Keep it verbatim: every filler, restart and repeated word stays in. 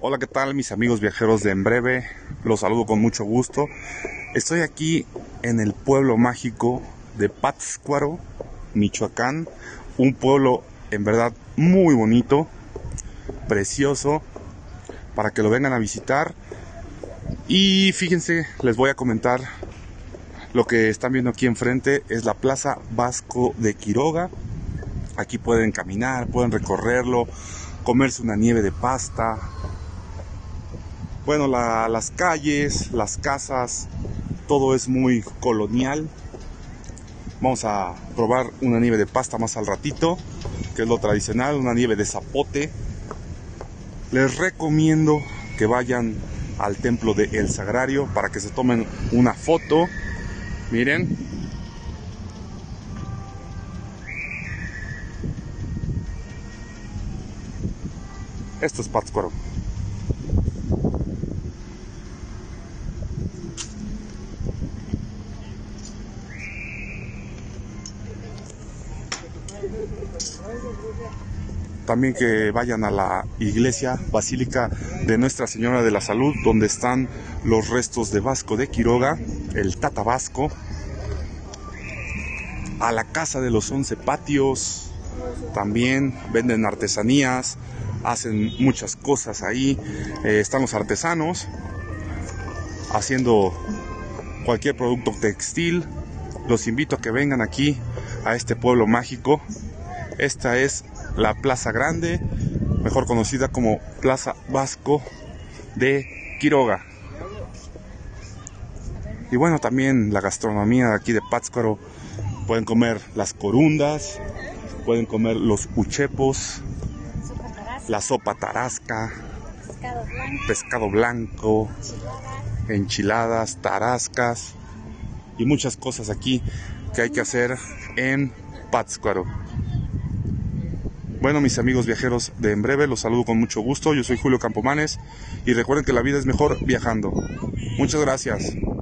Hola, ¿qué tal mis amigos viajeros de En Breve? Los saludo con mucho gusto. Estoy aquí en el pueblo mágico de Pátzcuaro, Michoacán. Un pueblo en verdad muy bonito, precioso, para que lo vengan a visitar. Y fíjense, les voy a comentar lo que están viendo aquí enfrente. Es la Plaza Vasco de Quiroga. Aquí pueden caminar, pueden recorrerlo, comerse una nieve de pasta. Bueno, la, las calles, las casas, todo es muy colonial. Vamos a probar una nieve de pasta más al ratito, que es lo tradicional, una nieve de zapote. Les recomiendo que vayan al templo de El Sagrario para que se tomen una foto. Miren. Esto es Pátzcuaro. También que vayan a la iglesia Basílica de Nuestra Señora de la Salud, donde están los restos de Vasco de Quiroga, el Tata Vasco. A la Casa de los Once Patios, también venden artesanías, hacen muchas cosas ahí. Eh, están los artesanos haciendo cualquier producto textil. Los invito a que vengan aquí a este pueblo mágico. Esta es la Plaza Grande, mejor conocida como Plaza Vasco de Quiroga. Y bueno, también la gastronomía de aquí de Pátzcuaro. Pueden comer las corundas, pueden comer los uchepos, la sopa tarasca, pescado blanco, pescado blanco, enchiladas, tarascas y muchas cosas aquí que hay que hacer en Pátzcuaro. Bueno, mis amigos viajeros de En Breve, los saludo con mucho gusto. Yo soy Julio Campomanes y recuerden que la vida es mejor viajando. Muchas gracias.